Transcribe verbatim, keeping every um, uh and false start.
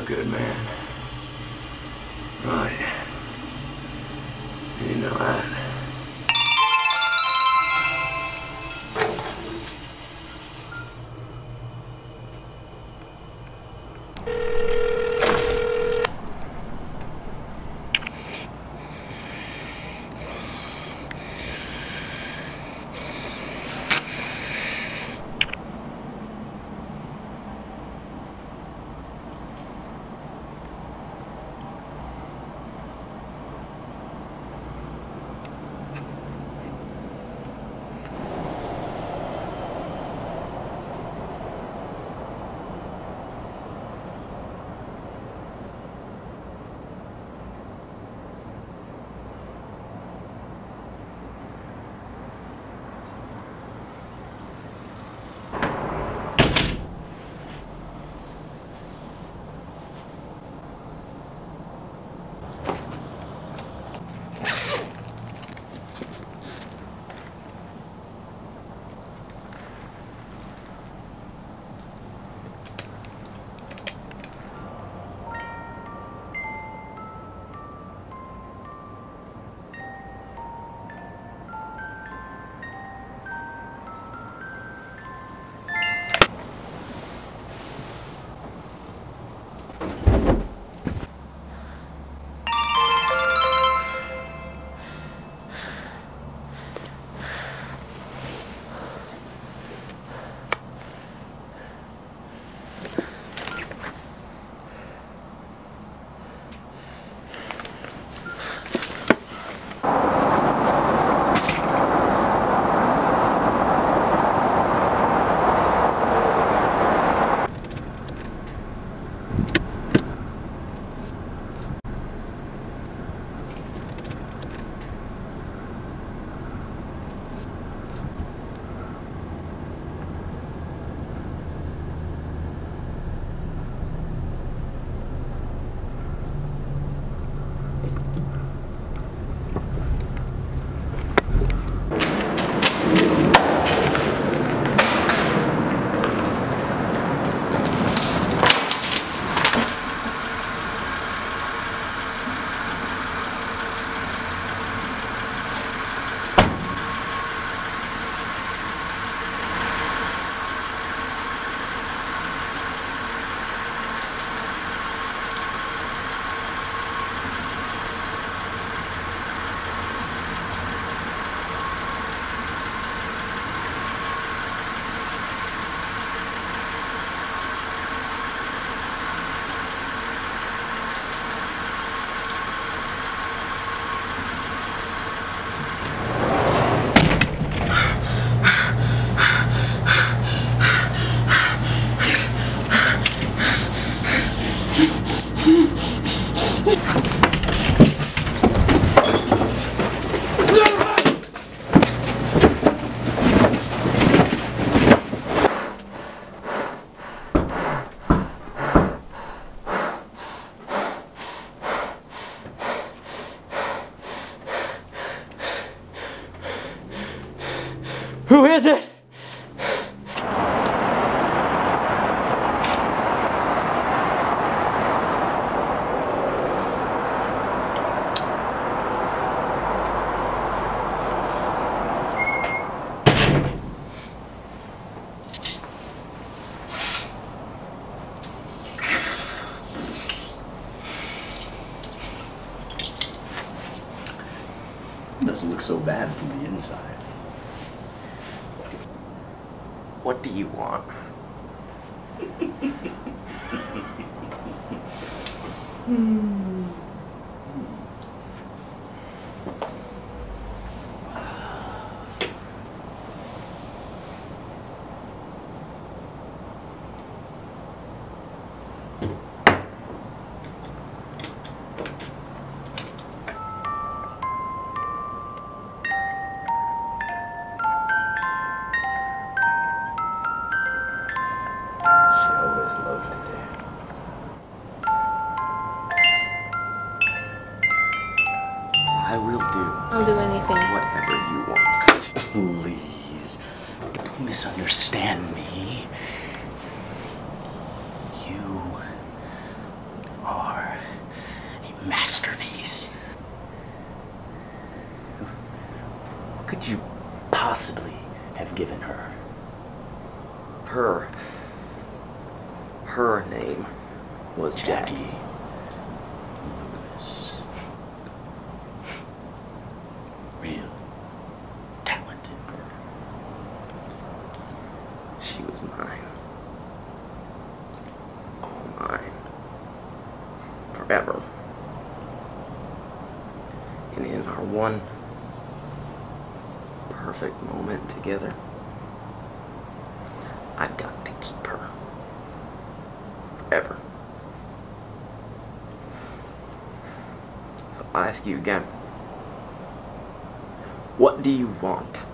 good, man. Right. You know that. Who is it? Doesn't look so bad from the inside. What do you want? hmm. I will do. I'll do anything. Whatever you want. Please, don't misunderstand me. You masterpiece. What could you possibly have given her? Her. Her name was Jackie. Jackie Lewis. Real talented girl. She was mine. All mine. Forever. And in our one perfect moment together, I got to keep her. Forever. So I ask you again, what do you want?